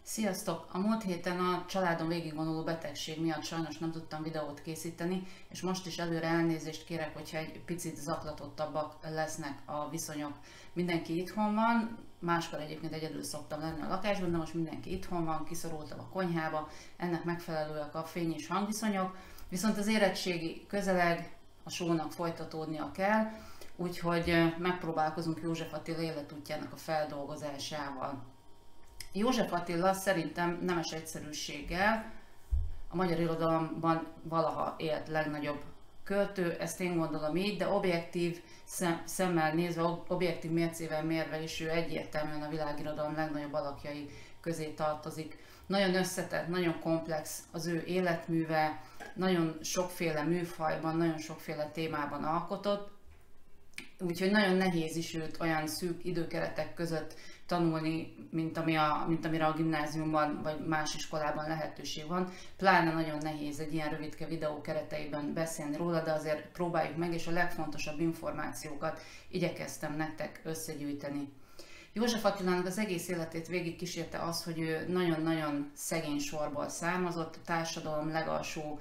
Sziasztok! A múlt héten a családon végigvonuló betegség miatt sajnos nem tudtam videót készíteni, és most is előre elnézést kérek, hogyha egy picit zaklatottabbak lesznek a viszonyok. Mindenki itthon van, máskor egyébként egyedül szoktam lenni a lakásban, de most mindenki itthon van, kiszorultam a konyhába, ennek megfelelőek a fény és hangviszonyok, viszont az érettségi közeleg, a show-nak folytatódnia kell, úgyhogy megpróbálkozunk József Attila életútjának a feldolgozásával. József Attila szerintem nemes egyszerűséggel a magyar irodalomban valaha élt legnagyobb költő, ezt én gondolom így, de objektív szemmel nézve, objektív mércével mérve is ő egyértelműen a világirodalom legnagyobb alakjai közé tartozik. Nagyon összetett, nagyon komplex az ő életműve, nagyon sokféle műfajban, nagyon sokféle témában alkotott, úgyhogy nagyon nehéz is őt olyan szűk időkeretek között tanulni, mint amire a gimnáziumban vagy más iskolában lehetőség van. Pláne nagyon nehéz egy ilyen rövidke videó kereteiben beszélni róla, de azért próbáljuk meg, és a legfontosabb információkat igyekeztem nektek összegyűjteni. József Attilának az egész életét végigkísérte az, hogy ő nagyon-nagyon szegény sorból származott, a társadalom legalsó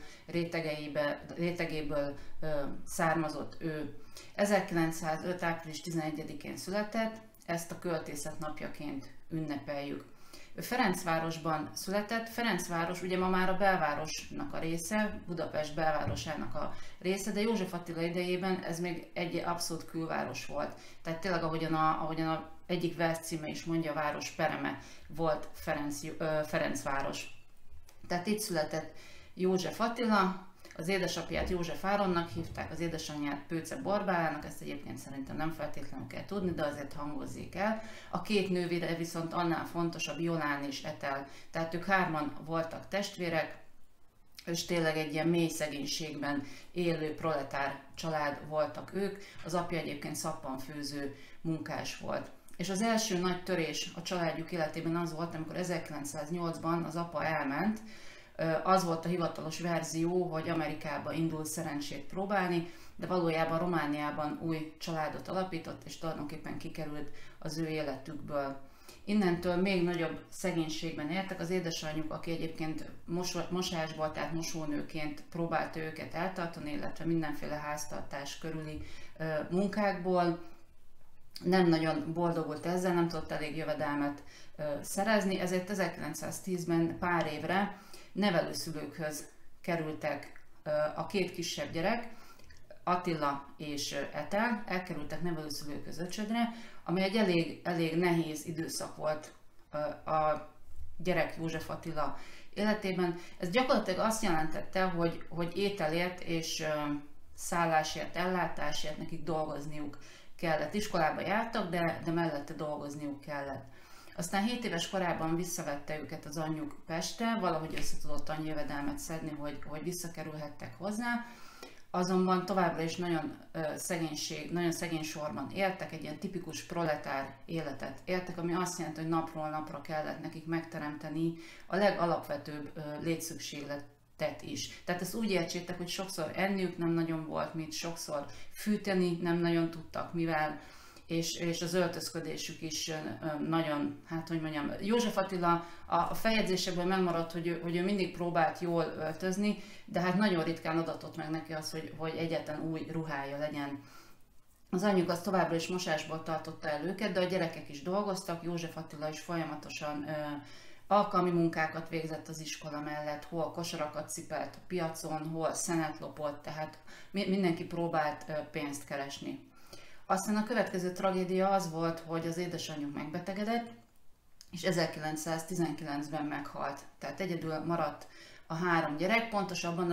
rétegéből származott ő. 1905. április 11-én született, ezt a költészet napjaként ünnepeljük. Ő Ferencvárosban született. Ferencváros ugye ma már a belvárosnak a része, Budapest belvárosának a része, de József Attila idejében ez még egy abszolút külváros volt. Tehát tényleg ahogyan a egyik verscíme is mondja, a város pereme volt Ferencváros. Tehát itt született József Attila. Az édesapját József Áronnak hívták, az édesanyját Pőce Borbálának, ezt egyébként szerintem nem feltétlenül kell tudni, de azért hangozzék el. A két nővére viszont annál fontosabb, Jolán és Etel. Tehát ők hárman voltak testvérek, és tényleg egy ilyen mély szegénységben élő proletár család voltak ők. Az apja egyébként szappanfőző munkás volt. És az első nagy törés a családjuk életében az volt, amikor 1908-ban az apa elment. Az volt a hivatalos verzió, hogy Amerikába indul szerencsét próbálni, de valójában Romániában új családot alapított, és tulajdonképpen kikerült az ő életükből. Innentől még nagyobb szegénységben éltek. Az édesanyjuk, aki egyébként mosásból, tehát mosónőként próbálta őket eltartani, illetve mindenféle háztartás körüli munkákból, nem nagyon boldogult ezzel, nem tudott elég jövedelmet szerezni, ezért 1910-ben pár évre nevelőszülőkhöz kerültek a két kisebb gyerek, Attila és Etel, elkerültek nevelőszülőkhöz Öcsödre, ami egy elég nehéz időszak volt a gyerek József Attila életében. Ez gyakorlatilag azt jelentette, hogy ételért és szállásért, ellátásért nekik dolgozniuk kellett. Iskolába jártak, de mellette dolgozniuk kellett. Aztán 7 éves korában visszavette őket az anyjuk Pestre, valahogy össze tudott annyi jövedelmet szedni, hogy visszakerülhettek hozzá. Azonban továbbra is nagyon szegény sorban éltek, egy ilyen tipikus proletár életet éltek, ami azt jelenti, hogy napról napra kellett nekik megteremteni a legalapvetőbb létszükségletet is. Tehát ezt úgy értsétek, hogy sokszor enniük nem nagyon volt mit, sokszor fűteni nem nagyon tudtak, mivel és az öltözködésük is nagyon, hát hogy mondjam, József Attila a feljegyzésekből megmaradt, hogy ő mindig próbált jól öltözni, de hát nagyon ritkán adatott meg neki az, hogy egyetlen új ruhája legyen. Az anyjuk az továbbra is mosásból tartotta el őket, de a gyerekek is dolgoztak, József Attila is folyamatosan alkalmi munkákat végzett az iskola mellett, hol kosarakat cipelt a piacon, hol szenet lopott, tehát mindenki próbált pénzt keresni. Aztán a következő tragédia az volt, hogy az édesanyjuk megbetegedett, és 1919-ben meghalt. Tehát egyedül maradt a 3 gyerek, pontosabban a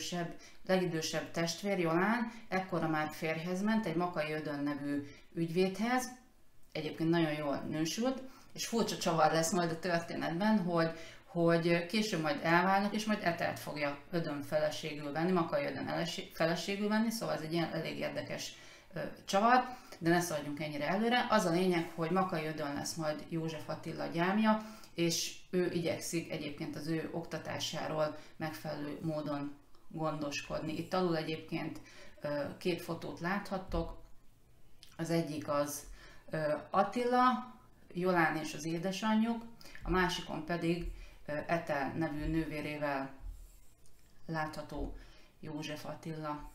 legidősebb testvér, Jolán, ekkora már férjhez ment, egy Makai Ödön nevű ügyvédhez, egyébként nagyon jól nősült, és furcsa csavar lesz majd a történetben, hogy később majd elválnak, és majd Etelt fogja Ödön feleségül venni, Makai Ödön feleségül venni, szóval ez egy ilyen elég érdekes csavar, de ne szaladjunk ennyire előre. Az a lényeg, hogy Makai Ödön lesz majd József Attila gyámja, és ő igyekszik egyébként az ő oktatásáról megfelelő módon gondoskodni. Itt alul egyébként 2 fotót láthattok. Az egyik az Attila, Jolán és az édesanyjuk, a másikon pedig Etel nevű nővérével látható József Attila.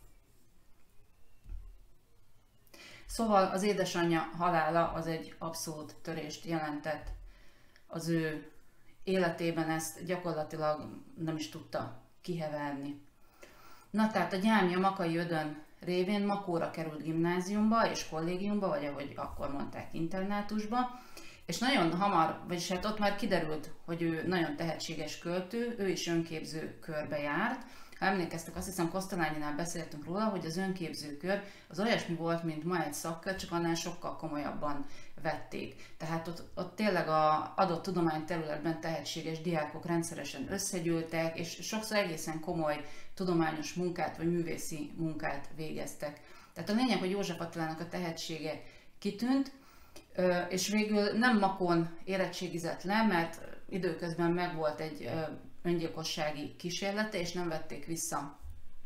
Szóval az édesanyja halála az egy abszolút törést jelentett az ő életében, ezt gyakorlatilag nem is tudta kiheverni. Na tehát a gyámja Makai Ödön révén Makóra került gimnáziumba és kollégiumba, vagy ahogy akkor mondták, internátusba, és nagyon hamar, vagyis hát ott már kiderült, hogy ő nagyon tehetséges költő, ő is önképző körbe járt. Ha emlékeztek, azt hiszem Kosztolánynál beszéltünk róla, hogy az önképzőkör az olyasmi volt, mint ma egy szakkör, csak annál sokkal komolyabban vették. Tehát ott tényleg az adott tudományterületben tehetséges diákok rendszeresen összegyűltek, és sokszor egészen komoly tudományos munkát vagy művészi munkát végeztek. Tehát a lényeg, hogy József Attilának a tehetsége kitűnt, és végül nem Makón érettségizett le, mert időközben megvolt egy öngyilkossági kísérlete, és nem vették vissza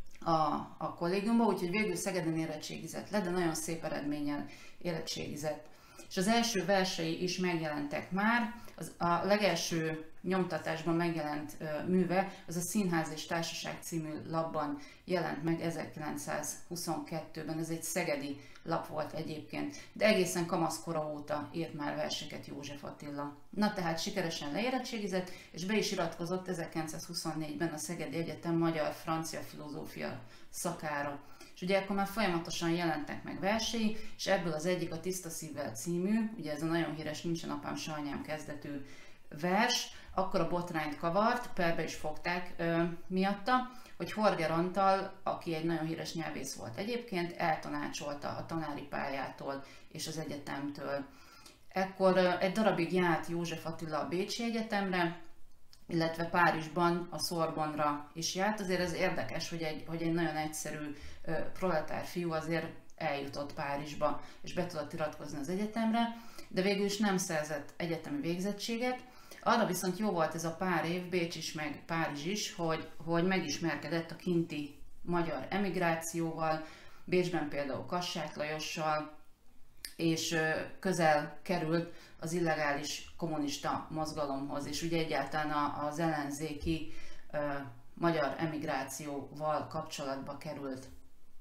a kollégiumba, úgyhogy végül Szegeden érettségizett le, de nagyon szép eredménnyel érettségizett. És az első versei is megjelentek már, a legelső nyomtatásban megjelent műve, az a Színház és Társaság című lapban jelent meg 1922-ben, ez egy szegedi lap volt egyébként, de egészen kamaszkora óta írt már verseket József Attila. Na tehát sikeresen leérettségizett, és be is iratkozott 1924-ben a Szegedi Egyetem magyar-francia filozófia szakára. És ugye akkor már folyamatosan jelentek meg versei, és ebből az egyik a Tiszta szívvel című, ugye ez a nagyon híres Nincsen apám, se anyám kezdetű vers, akkor a botrányt kavart, perbe is fogták miatta, hogy Horger Antal, aki egy nagyon híres nyelvész volt egyébként, eltanácsolta a tanári pályától és az egyetemtől. Ekkor egy darabig járt József Attila a Bécsi Egyetemre, illetve Párizsban a Sorbonra is járt. Azért ez érdekes, hogy egy nagyon egyszerű proletár fiú azért eljutott Párizsba, és be tudott iratkozni az egyetemre, de végül is nem szerzett egyetemi végzettséget. Arra viszont jó volt ez a pár év, Bécs is, meg Párizs is, hogy megismerkedett a kinti magyar emigrációval, Bécsben például Kassák Lajossal, és közel került az illegális kommunista mozgalomhoz, és ugye egyáltalán az ellenzéki magyar emigrációval kapcsolatba került.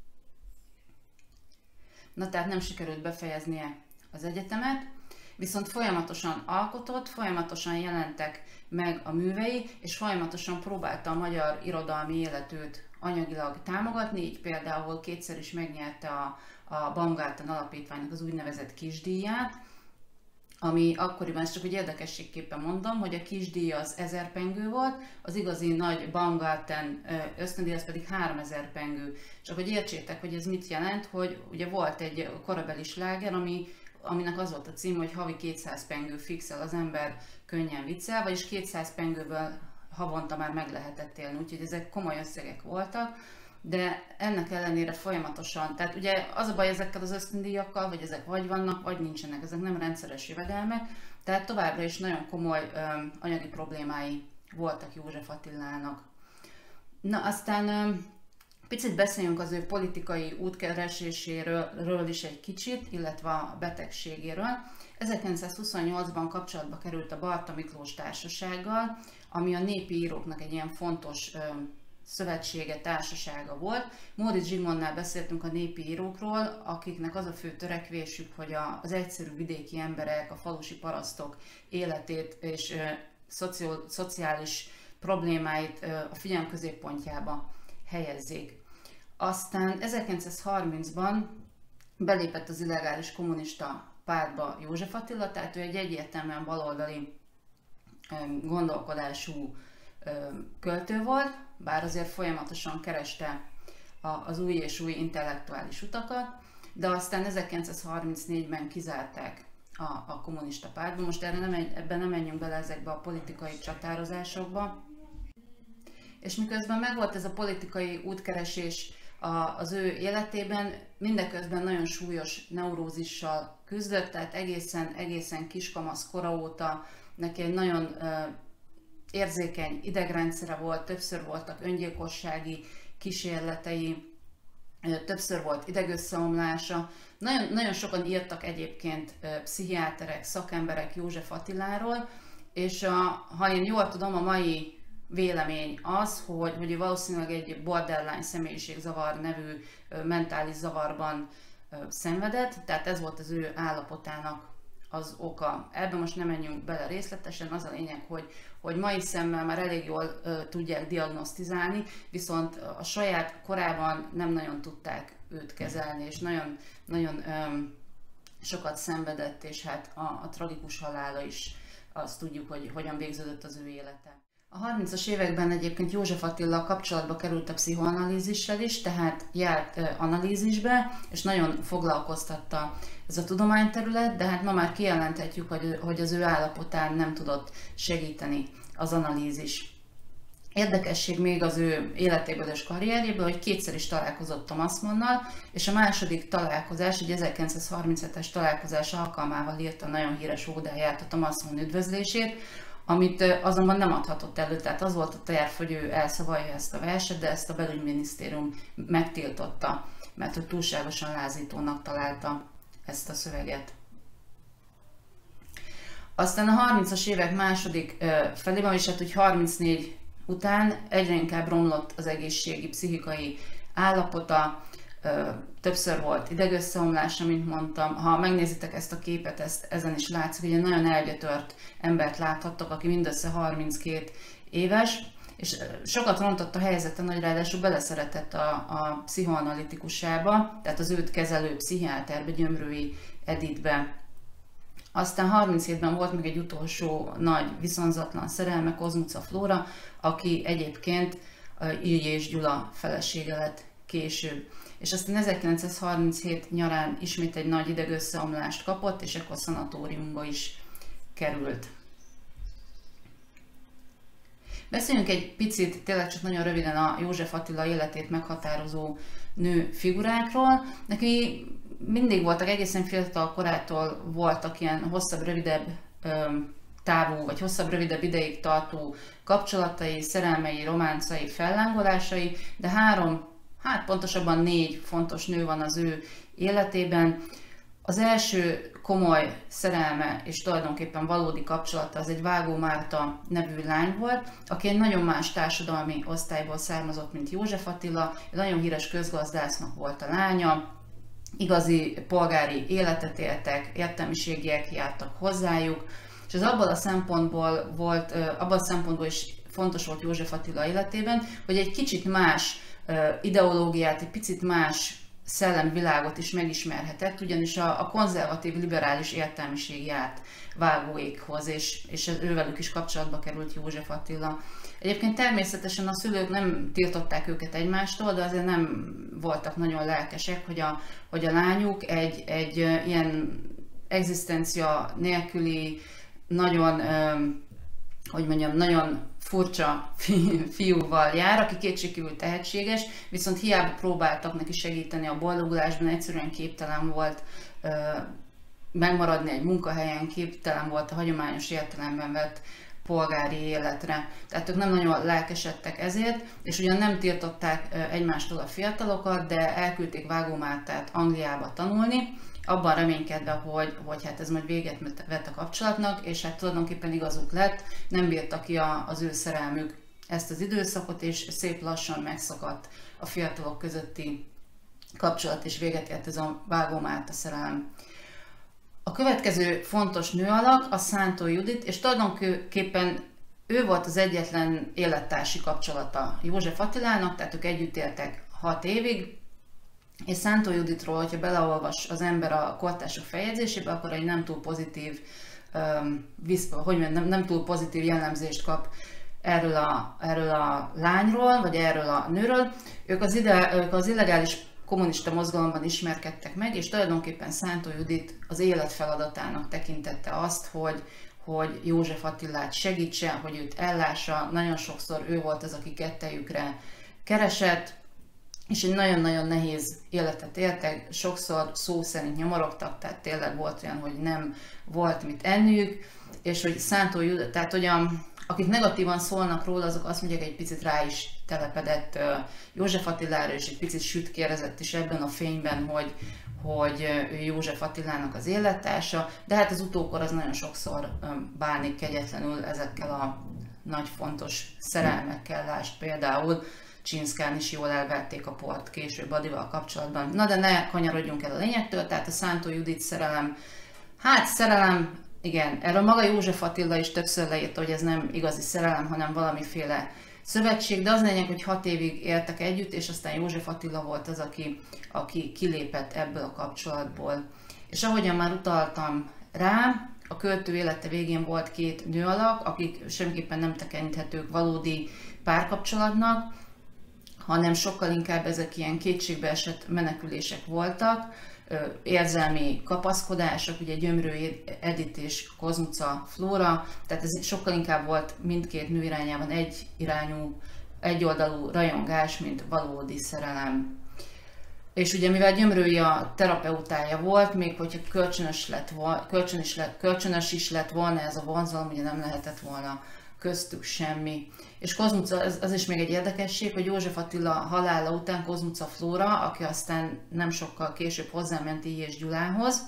Na tehát nem sikerült befejeznie az egyetemet, viszont folyamatosan alkotott, folyamatosan jelentek meg a művei, és folyamatosan próbálta a magyar irodalmi életőt anyagilag támogatni, így például kétszer is megnyerte a Baumgarten Alapítványnak az úgynevezett kisdíját, ami akkoriban, ezt csak úgy érdekességképpen mondom, hogy a kisdíj az 1000 pengő volt, az igazi nagy Baumgarten ösztöndíj az pedig 3000 pengő. Csak hogy értsétek, hogy ez mit jelent, hogy ugye volt egy korabeli sláger, aminek az volt a cím, hogy havi 200 pengő fixel az ember, könnyen viccel, vagyis 200 pengőből havonta már meg lehetett élni, úgyhogy ezek komoly összegek voltak, de ennek ellenére folyamatosan, tehát ugye az a baj ezekkel az ösztöndíjakkal, hogy ezek vagy vannak, vagy nincsenek, ezek nem rendszeres jövedelmek, tehát továbbra is nagyon komoly anyagi problémái voltak József Attilának. Na aztán picit beszéljünk az ő politikai útkereséséről is egy kicsit, illetve a betegségéről. 1928-ban kapcsolatba került a Barta Miklós Társasággal, ami a népi íróknak egy ilyen fontos szövetsége, társasága volt. Móricz Zsigmondnál beszéltünk a népi írókról, akiknek az a fő törekvésük, hogy az egyszerű vidéki emberek, a falusi parasztok életét és szociális problémáit a figyelem középpontjába helyezzék. Aztán 1930-ban belépett az illegális kommunista pártba József Attila, tehát ő egy egyértelműen baloldali gondolkodású költő volt, bár azért folyamatosan kereste az új és új intellektuális utakat, de aztán 1934-ben kizárták a kommunista pártba. Most ebben nem menjünk bele ezekbe a politikai csatározásokba. És miközben megvolt ez a politikai útkeresés az ő életében, mindeközben nagyon súlyos neurózissal küzdött, tehát egészen kiskamasz kora óta neki egy nagyon érzékeny idegrendszere volt, többször voltak öngyilkossági kísérletei, többször volt idegösszeomlása. Nagyon, nagyon sokan írtak egyébként pszichiáterek, szakemberek József Attiláról, és ha én jól tudom, a mai vélemény az, hogy ő valószínűleg egy borderline személyiségzavar nevű mentális zavarban szenvedett, tehát ez volt az ő állapotának az oka. Ebben most nem menjünk bele részletesen, az a lényeg, hogy mai szemmel már elég jól tudják diagnosztizálni, viszont a saját korában nem nagyon tudták őt kezelni, és nagyon, nagyon sokat szenvedett, és hát a tragikus halála is, azt tudjuk, hogy hogyan végződött az ő élete. A 30-as években egyébként József Attila kapcsolatba került a pszichoanalízissel is, tehát járt analízisbe, és nagyon foglalkoztatta ez a tudományterület, de hát ma már kijelenthetjük, hogy az ő állapotán nem tudott segíteni az analízis. Érdekesség még az ő életéből és karrierjéből, hogy kétszer is találkozott Thomas Mannnal, és a második találkozás, egy 1937-es találkozás alkalmával írta a nagyon híres ódáját, a Thomas Mann üdvözlését, amit azonban nem adhatott elő, tehát az volt a terv, hogy ő elszavalja ezt a verset, de ezt a belügyminisztérium megtiltotta, mert hogy túlságosan lázítónak találta ezt a szöveget. Aztán a 30-as évek második felében, és hát úgy 34 után egyre inkább romlott az egészségi, pszichikai állapota, többször volt idegösszeomlása, mint mondtam. Ha megnézitek ezt a képet, ezen is látszik, hogy egy nagyon elgyötört embert láthattok, aki mindössze 32 éves, és sokat rontott a helyzeten, hogy ráadásul beleszeretett a pszichoanalitikusába, tehát az őt kezelő pszichiáterbe, Gyömrői Editbe. Aztán 37-ben volt még egy utolsó nagy viszonzatlan szerelme, Kozmuca Flóra, aki egyébként Illyés Gyula felesége lett később. És aztán 1937 nyarán ismét egy nagy idegösszeomlást kapott, és ekkor szanatóriumba is került. Beszéljünk egy picit, tényleg csak nagyon röviden a József Attila életét meghatározó nő figurákról. Neki mindig voltak, egészen fiatal korától voltak ilyen hosszabb, rövidebb távú, vagy hosszabb, rövidebb ideig tartó kapcsolatai, szerelmei, románcai, fellángolásai, de pontosabban 4 fontos nő van az ő életében. Az első komoly szerelme és tulajdonképpen valódi kapcsolata az egy Vágó Márta nevű lány volt, aki egy nagyon más társadalmi osztályból származott, mint József Attila, egy nagyon híres közgazdásznak volt a lánya, igazi polgári életet éltek, értelmiségiek jártak hozzájuk, és ez abban a szempontból is fontos volt József Attila életében, hogy egy kicsit más ideológiát, egy picit más szellemvilágot is megismerhetett, ugyanis a konzervatív, liberális értelmiség járt Vágóékhoz, és ővelük is kapcsolatba került József Attila. Egyébként természetesen a szülők nem tiltották őket egymástól, de azért nem voltak nagyon lelkesek, hogy a lányuk egy ilyen egzisztencia nélküli, nagyon, nagyon furcsa fiúval jár, aki kétségkívül tehetséges, viszont hiába próbáltak neki segíteni a boldogulásban, egyszerűen képtelen volt megmaradni egy munkahelyen, képtelen volt a hagyományos értelemben vett polgári életre. Tehát ők nem nagyon lelkesedtek ezért, és ugyan nem tiltották egymástól a fiatalokat, de elküldték Vágó Mártát Angliába tanulni, abban reménykedve, hogy hát ez majd véget vett a kapcsolatnak, és hát tulajdonképpen igazuk lett, nem bírta ki az ő szerelmük ezt az időszakot, és szép lassan megszakadt a fiatalok közötti kapcsolat, és véget ért ez a Vágó Márta szerelem. A következő fontos nőalak a Szántó Judit, és tulajdonképpen ő volt az egyetlen élettársi kapcsolata József Attilának, tehát ők együtt éltek 6 évig, és Szántó Juditról, hogyha beleolvas az ember a kortársak feljegyzésébe, akkor egy nem túl pozitív, nem túl pozitív jellemzést kap erről a lányról, vagy erről a nőről. Ők az illegális kommunista mozgalomban ismerkedtek meg, és tulajdonképpen Szántó Judit az élet feladatának tekintette azt, hogy József Attilát segítse, hogy őt ellássa. Nagyon sokszor ő volt az, aki kettejükre keresett, és egy nagyon-nagyon nehéz életet éltek, sokszor szó szerint nyomorogtak, tehát tényleg volt olyan, hogy nem volt mit enniük, és hogy Szántó Judit, tehát hogy Akik negatívan szólnak róla, azok azt mondják, egy picit rá is telepedett József Attilára, és egy picit sütkérezett is ebben a fényben, hogy ő József Attilának az élettársa, de hát az utókor az nagyon sokszor bánik kegyetlenül ezekkel a nagy fontos szerelmekkel, lásd például Csinszkán is jól elverték a port később Adival kapcsolatban. Na de ne kanyarodjunk el a lényegtől, tehát a Szántó Judit szerelem, hát szerelem, igen, erről maga József Attila is többször leírta, hogy ez nem igazi szerelem, hanem valamiféle szövetség, de az lényeg, hogy 6 évig éltek együtt, és aztán József Attila volt az, aki kilépett ebből a kapcsolatból. És ahogyan már utaltam rá, a költő élete végén volt 2 nőalak, akik semmiképpen nem tekinthetők valódi párkapcsolatnak, hanem sokkal inkább ezek ilyen kétségbeesett menekülések voltak, érzelmi kapaszkodások, ugye Gyömrő Edith és Kozmuca Flóra, tehát ez sokkal inkább volt mindkét nő irányában egyoldalú rajongás, mint valódi szerelem. És ugye mivel Gyömrői a terapeutája volt, még hogyha kölcsönös is lett volna ez a vonzalom, ugye nem lehetett volna köztük semmi. És Kozmuca, az is még egy érdekesség, hogy József Attila halála után Kozmuca Flóra, aki aztán nem sokkal később hozzáment Illyés Gyulához,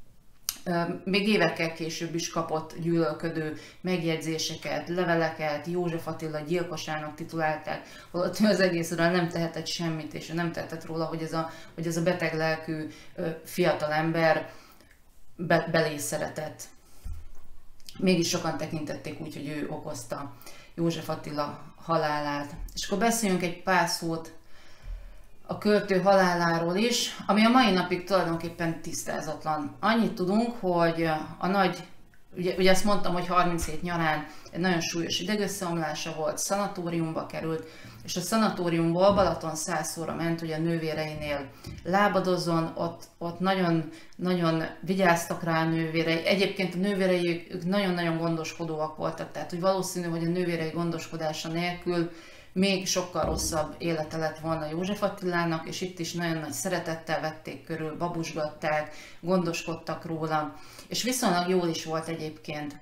még évekkel később is kapott gyűlölködő megjegyzéseket, leveleket, József Attila gyilkosának titulálták, holott ő az egészről nem tehetett semmit, és ő nem tehetett róla, hogy ez a beteg lelkű fiatal ember belé szeretett. Mégis sokan tekintették úgy, hogy ő okozta József Attila halálát. És akkor beszéljünk egy pár szót a költő haláláról is, ami a mai napig tulajdonképpen tisztázatlan. Annyit tudunk, hogy a nagy, ugye azt mondtam, hogy 37 nyarán egy nagyon súlyos idegösszeomlása volt, szanatóriumba került, és a szanatóriumból Balatonszászóra ment, hogy a nővéreinél lábadozzon, ott nagyon, nagyon vigyáztak rá a nővérei. Egyébként a nővérei ők nagyon-nagyon gondoskodóak voltak, tehát hogy valószínű, hogy a nővérei gondoskodása nélkül még sokkal rosszabb élete lett volna József Attilának, és itt is nagyon nagy szeretettel vették körül, babusgatták, gondoskodtak róla, és viszonylag jól is volt egyébként.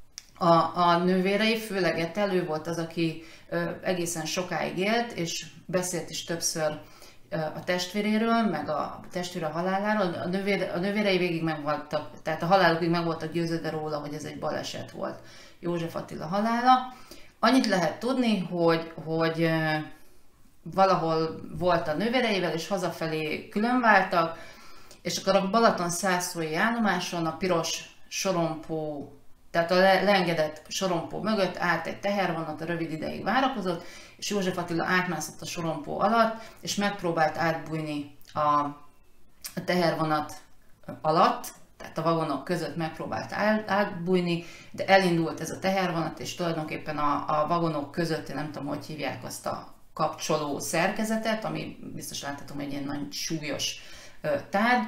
A nővérei, főleg Etelő volt az, aki egészen sokáig élt, és beszélt is többször a testvéréről, meg a testvére haláláról. A nővérei végig megvoltak, tehát a halálukig meg voltak győződve róla, hogy ez egy baleset volt, József Attila halála. Annyit lehet tudni, hogy valahol volt a nővéreivel, és hazafelé különváltak, és akkor a Balatonszászói állomáson a piros sorompó, tehát a leengedett sorompó mögött állt egy tehervonat, a rövid ideig várakozott, és József Attila átmászott a sorompó alatt, és megpróbált átbújni a tehervonat alatt, tehát a vagonok között megpróbált átbújni, de elindult ez a tehervonat, és tulajdonképpen a vagonok között, én nem tudom, hogy hívják azt a kapcsoló szerkezetet, ami biztos láthatom egy ilyen nagyon súlyos tárgy,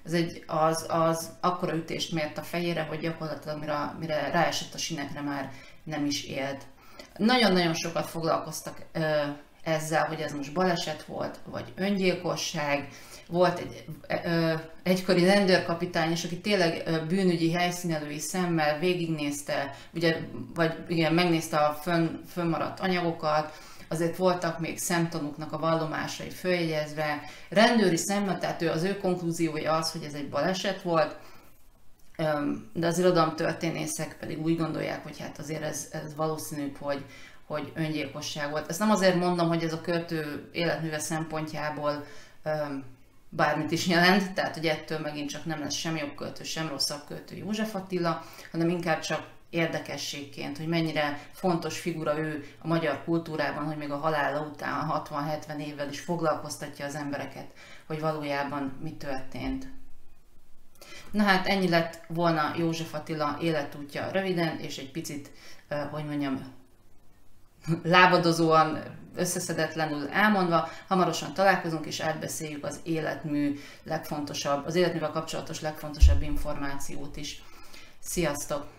az akkora ütést mért a fejére, hogy gyakorlatilag mire ráesett a sinekre, már nem is élt. Nagyon-nagyon sokat foglalkoztak ezzel, hogy ez most baleset volt, vagy öngyilkosság. Volt egy egykori rendőrkapitány, és aki tényleg bűnügyi helyszínelői szemmel végignézte, ugye, vagy igen, megnézte a fönnmaradt anyagokat, azért voltak még szemtanúknak a vallomásai följegyezve. Rendőri szemmel, tehát az ő konklúziója az, hogy ez egy baleset volt, de az irodalomtörténészek pedig úgy gondolják, hogy hát azért ez valószínűbb, hogy öngyilkosság volt. Ezt nem azért mondom, hogy ez a költő életműve szempontjából bármit is jelent, tehát hogy ettől megint csak nem lesz sem jobb költő, sem rosszabb költő József Attila, hanem inkább csak érdekességként, hogy mennyire fontos figura ő a magyar kultúrában, hogy még a halála után 60-70 évvel is foglalkoztatja az embereket, hogy valójában mi történt. Na hát ennyi lett volna József Attila életútja röviden, és egy picit, hogy mondjam, lábadozóan, összeszedetlenül elmondva. Hamarosan találkozunk, és átbeszéljük az életművel kapcsolatos legfontosabb információt is. Sziasztok!